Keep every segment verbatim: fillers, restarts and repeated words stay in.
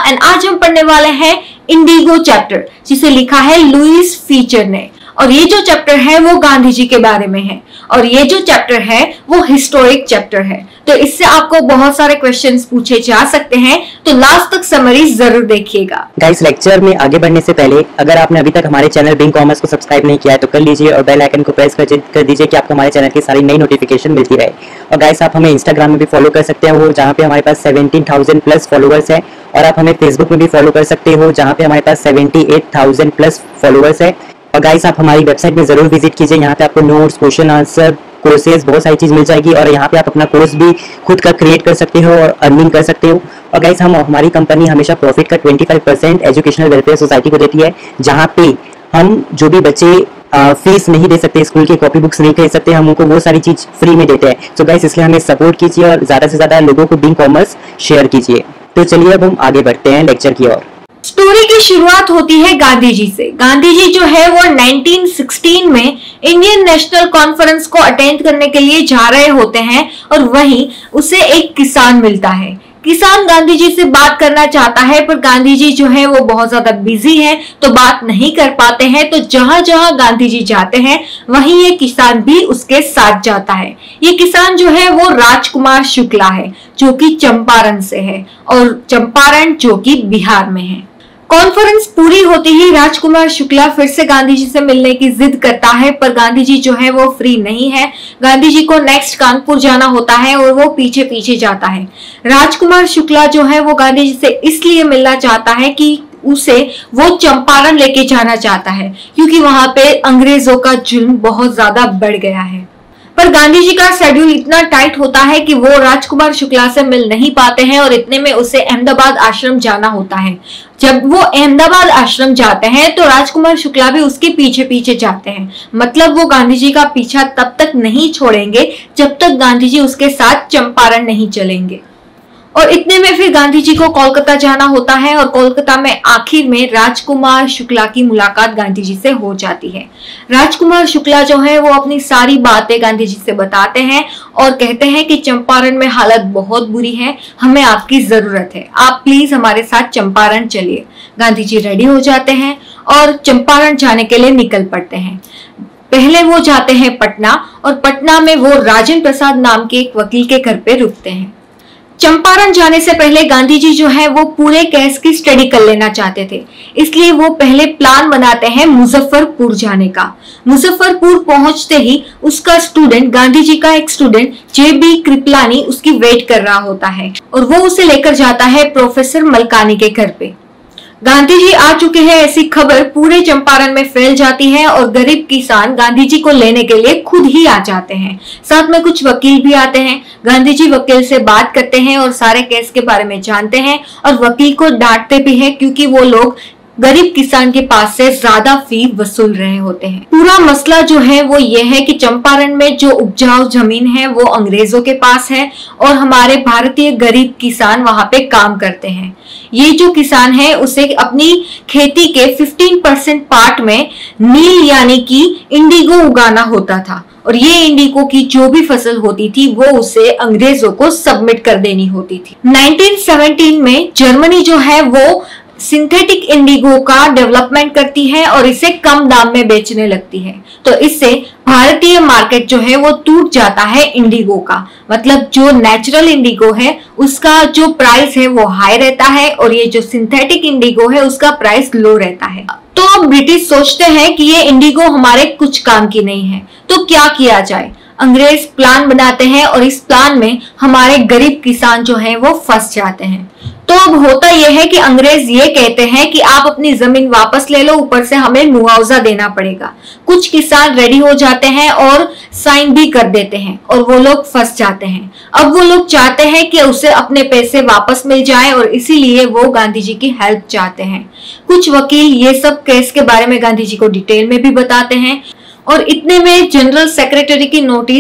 And आज हम पढ़ने वाले हैं इंडिगो चैप्टर, जिसे लिखा है लुईस फीचर ने। और ये जो चैप्टर है वो गांधी जी के बारे में है और ये जो चैप्टर है वो हिस्टोरिक चैप्टर है, तो इससे आपको बहुत सारे क्वेश्चंस पूछे जा सकते हैं, तो लास्ट तक समरी जरूर देखिएगा। गाइस, लेक्चर में आगे बढ़ने से पहले अगर आपने अभी तक हमारे चैनल बिंग कॉमर्स को सब्सक्राइब नहीं किया है तो कर लीजिए और बेल आइकन को प्रेस कर, कर दीजिए कि आपको हमारे चैनल की सारी नई नोटिफिकेशन मिलती रहे। और गाइस, आप हमें इंस्टाग्राम में भी फॉलो कर सकते हो जहाँ पे हमारे पास सेवेंटीन थाउजेंड प्लस फॉलोअर्स है, और आप हमें फेसबुक में भी फॉलो कर सकते हो जहाँ पे हमारे पास seventy eight thousand plus followers है। और गाइस, आप हमारी वेबसाइट में जरूर विजिट कीजिए, यहाँ पे आपको नोट्स, क्वेश्चन आंसर, कोर्सेज, बहुत सारी चीज मिल जाएगी और यहाँ पे आप अपना कोर्स भी खुद का क्रिएट कर सकते हो और अर्निंग कर सकते हो। और गाइस, हम हमारी कंपनी हमेशा प्रॉफिट का पच्चीस परसेंट एजुकेशनल वेलफेयर सोसाइटी को देती है, जहाँ पे हम जो भी बच्चे फीस नहीं दे सकते, स्कूल की कॉपी बुक्स नहीं खरीद सकते, हम उनको वो सारी चीज फ्री में देते हैं। तो गाइस, इसलिए हमें सपोर्ट कीजिए और ज्यादा से ज्यादा लोगों को बिंग कॉमर्स शेयर कीजिए। तो चलिए अब हम आगे बढ़ते हैं लेक्चर की ओर। स्टोरी की शुरुआत होती है गांधी जी से। गांधी जी जो है वो नाइनटीन सिक्सटीन में इंडियन नेशनल कॉन्फ्रेंस को अटेंड करने के लिए जा रहे होते हैं और वहीं उसे एक किसान मिलता है। किसान गांधी जी से बात करना चाहता है, पर गांधी जी जो है वो बहुत ज्यादा बिजी है तो बात नहीं कर पाते हैं। तो जहां जहां गांधी जी जाते हैं वहीं ये किसान भी उसके साथ जाता है। ये किसान जो है वो राजकुमार शुक्ला है, जो कि चंपारण से है, और चंपारण जो कि बिहार में है। कॉन्फ्रेंस पूरी होती ही राजकुमार शुक्ला फिर से गांधी जी से मिलने की जिद करता है, पर गांधी जी जो है वो फ्री नहीं है। गांधी जी को नेक्स्ट कानपुर जाना होता है और वो पीछे पीछे जाता है। राजकुमार शुक्ला जो है वो गांधी जी से इसलिए मिलना चाहता है कि उसे वो चंपारण लेके जाना चाहता है, क्योंकि वहां पे अंग्रेजों का जुल्म बहुत ज्यादा बढ़ गया है। पर गांधी जी का शेड्यूल इतना टाइट होता है कि वो राजकुमार शुक्ला से मिल नहीं पाते हैं और इतने में उसे अहमदाबाद आश्रम जाना होता है। जब वो अहमदाबाद आश्रम जाते हैं तो राजकुमार शुक्ला भी उसके पीछे पीछे जाते हैं। मतलब वो गांधी जी का पीछा तब तक नहीं छोड़ेंगे जब तक गांधी जी उसके साथ चंपारण नहीं चलेंगे। और इतने में फिर गांधी जी को कोलकाता जाना होता है और कोलकाता में आखिर में राजकुमार शुक्ला की मुलाकात गांधी जी से हो जाती है। राजकुमार शुक्ला जो है वो अपनी सारी बातें गांधी जी से बताते हैं और कहते हैं कि चंपारण में हालत बहुत बुरी है, हमें आपकी जरूरत है, आप प्लीज हमारे साथ चंपारण चलिए। गांधी जी रेडी हो जाते हैं और चंपारण जाने के लिए निकल पड़ते हैं। पहले वो जाते हैं पटना और पटना में वो राजेंद्र प्रसाद नाम के एक वकील के घर पे रुकते हैं। चंपारण जाने से पहले गांधी जी जो है वो पूरे केस की स्टडी कर लेना चाहते थे, इसलिए वो पहले प्लान बनाते हैं मुजफ्फरपुर जाने का। मुजफ्फरपुर पहुंचते ही उसका स्टूडेंट, गांधी जी का एक स्टूडेंट जे बी कृपलानी उसकी वेट कर रहा होता है और वो उसे लेकर जाता है प्रोफेसर मलकानी के घर पे। गांधी जी आ चुके हैं ऐसी खबर पूरे चंपारण में फैल जाती है और गरीब किसान गांधी जी को लेने के लिए खुद ही आ जाते हैं। साथ में कुछ वकील भी आते हैं। गांधी जी वकील से बात करते हैं और सारे केस के बारे में जानते हैं और वकील को डांटते भी हैं, क्योंकि वो लोग गरीब किसान के पास से ज्यादा फी वसूल रहे होते हैं। पूरा मसला जो है वो ये है कि चंपारण में जो उपजाऊ जमीन है वो अंग्रेजों के पास है और हमारे भारतीय गरीब किसान वहां पे काम करते हैं। ये जो किसान है उसे अपनी खेती के पंद्रह परसेंट पार्ट में नील यानी कि इंडिगो उगाना होता था और ये इंडिगो की जो भी फसल होती थी वो उसे अंग्रेजों को सबमिट कर देनी होती थी। नाइनटीन सेवनटीन में जर्मनी जो है वो सिंथेटिक इंडिगो का डेवलपमेंट करती है और इसे कम दाम में बेचने लगती है, तो इससे भारतीय मार्केट जो है वो टूट जाता है इंडिगो का। मतलब जो नेचुरल इंडिगो है उसका जो प्राइस है वो हाई रहता है और ये जो सिंथेटिक इंडिगो है उसका प्राइस लो रहता है। तो अब ब्रिटिश सोचते हैं कि ये इंडिगो हमारे कुछ काम की नहीं है, तो क्या किया जाए। अंग्रेज प्लान बनाते हैं और इस प्लान में हमारे गरीब किसान जो है वो फंस जाते हैं। तो अब होता यह है कि अंग्रेज ये कहते हैं कि आप अपनी जमीन वापस ले लो, ऊपर से हमें मुआवजा देना पड़ेगा। कुछ किसान रेडी हो जाते हैं और साइन भी कर देते हैं और वो लोग फंस जाते हैं। अब वो लोग चाहते हैं कि उसे अपने पैसे वापस मिल जाए और इसीलिए वो गांधी जी की हेल्प चाहते हैं। कुछ वकील ये सब केस के बारे में गांधी जी को डिटेल में भी बताते हैं और इतने में जनरल सेक्रेटरी की नोटिस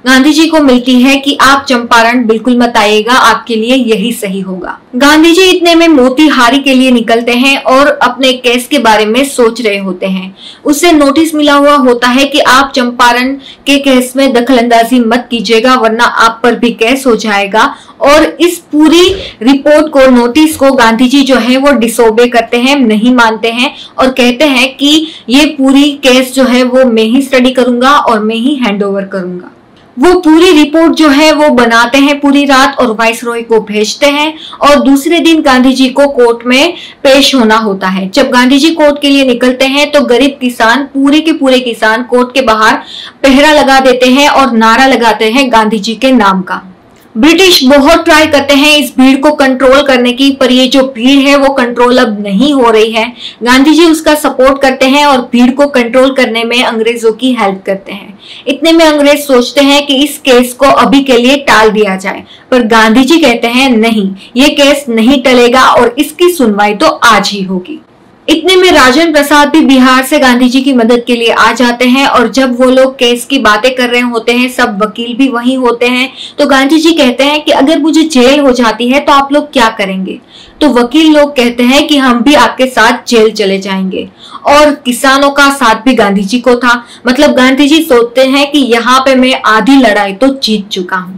गांधी जी को मिलती है कि आप चंपारण बिल्कुल मत आइएगा, आपके लिए यही सही होगा। गांधी जी इतने में मोतीहारी के लिए निकलते हैं और अपने केस के बारे में सोच रहे होते हैं। उसे नोटिस मिला हुआ होता है कि आप चंपारण के केस में दखलंदाजी मत कीजिएगा वरना आप पर भी केस हो जाएगा। और इस पूरी रिपोर्ट को, नोटिस को गांधी जी जो है वो डिसोबे करते हैं, नहीं मानते हैं और कहते हैं कि ये पूरी केस जो है वो मैं ही स्टडी करूंगा और मैं ही हैंड ओवर करूंगा। वो पूरी रिपोर्ट जो है वो बनाते हैं पूरी रात और वाइसरॉय को भेजते हैं और दूसरे दिन गांधी जी को कोर्ट में पेश होना होता है। जब गांधी जी कोर्ट के लिए निकलते हैं तो गरीब किसान, पूरे के पूरे किसान कोर्ट के बाहर पहरा लगा देते हैं और नारा लगाते हैं गांधी जी के नाम का। ब्रिटिश बहुत ट्राई करते हैं इस भीड़ को कंट्रोल करने की, पर ये जो भीड़ है वो कंट्रोल अब नहीं हो रही है। गांधी जी उसका सपोर्ट करते हैं और भीड़ को कंट्रोल करने में अंग्रेजों की हेल्प करते हैं। इतने में अंग्रेज सोचते हैं कि इस केस को अभी के लिए टाल दिया जाए, पर गांधी जी कहते हैं नहीं, ये केस नहीं टलेगा और इसकी सुनवाई तो आज ही होगी। इतने में राजेंद्र प्रसाद भी बिहार से गांधी जी की मदद के लिए आ जाते हैं और जब वो लोग केस की बातें कर रहे होते हैं, सब वकील भी वहीं होते हैं, तो गांधी जी कहते हैं कि अगर मुझे जेल हो जाती है तो आप लोग क्या करेंगे? तो वकील लोग कहते हैं कि हम भी आपके साथ जेल चले जाएंगे। और किसानों का साथ भी गांधी जी को था, मतलब गांधी जी सोचते हैं कि यहाँ पे मैं आधी लड़ाई तो जीत चुका हूँ।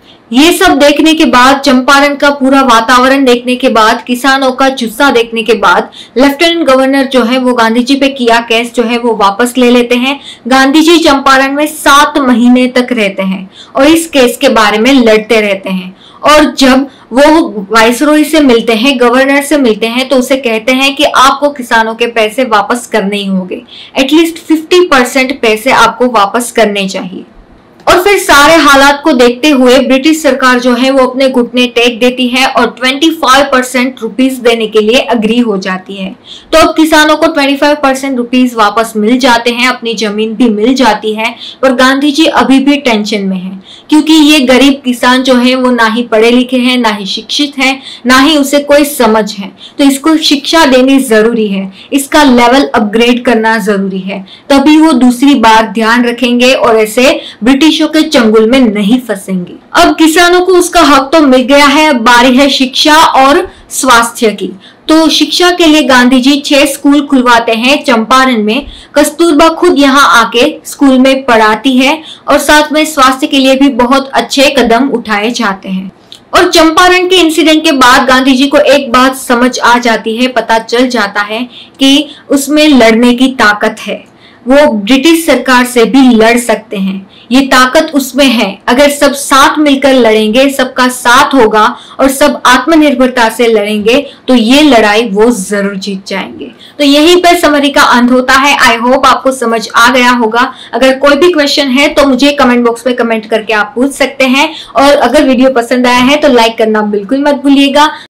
ये सब देखने के बाद, चंपारण का पूरा वातावरण देखने के बाद, किसानों का जुस्सा देखने के बाद, लेफ्टिनेंट गवर्नर जो है वो गांधी जी पे किया केस जो है वो वापस ले लेते हैं। गांधी जी चंपारण में सात महीने तक रहते हैं और इस केस के बारे में लड़ते रहते हैं। और जब वो वाइसरॉय से मिलते हैं, गवर्नर से मिलते हैं, तो उसे कहते हैं कि आपको किसानों के पैसे वापस करने ही होंगे, एटलीस्ट फिफ्टी परसेंट पैसे आपको वापस करने चाहिए। और फिर सारे हालात को देखते हुए ब्रिटिश सरकार जो है वो अपने घुटने टेक देती है और पच्चीस परसेंट रुपीस देने के लिए अग्री हो जाती है। तो अब किसानों को पच्चीस परसेंट रुपीस वापस मिल जाते हैं, अपनी जमीन भी मिल जाती है। पर गांधी जी अभी भी टेंशन में हैं, क्योंकि ये गरीब किसान जो है वो ना ही पढ़े लिखे हैं, ना ही शिक्षित है, ना ही उसे कोई समझ है। तो इसको शिक्षा देनी जरूरी है, इसका लेवल अपग्रेड करना जरूरी है, तभी वो दूसरी बार ध्यान रखेंगे और ऐसे ब्रिटिशों के चंगुल में नहीं फंसेंगे। अब किसानों को उसका हक तो मिल गया है, अब बारी है शिक्षा और स्वास्थ्य की। तो शिक्षा के लिए गांधी जी छह स्कूल खुलवाते हैं चंपारण में। कस्तूरबा खुद यहाँ आके स्कूल में पढ़ाती है और साथ में स्वास्थ्य के लिए भी बहुत अच्छे कदम उठाए जाते हैं। और चंपारण के इंसिडेंट के बाद गांधी जी को एक बात समझ आ जाती है, पता चल जाता है कि उसमें लड़ने की ताकत है, वो ब्रिटिश सरकार से भी लड़ सकते हैं, ये ताकत उसमें है। अगर सब साथ मिलकर लड़ेंगे, सबका साथ होगा और सब आत्मनिर्भरता से लड़ेंगे तो ये लड़ाई वो जरूर जीत जाएंगे। तो यहीं पर समरी का अंत होता है। आई होप आपको समझ आ गया होगा। अगर कोई भी क्वेश्चन है तो मुझे कमेंट बॉक्स में कमेंट करके आप पूछ सकते हैं और अगर वीडियो पसंद आया है तो लाइक करना बिल्कुल मत भूलिएगा।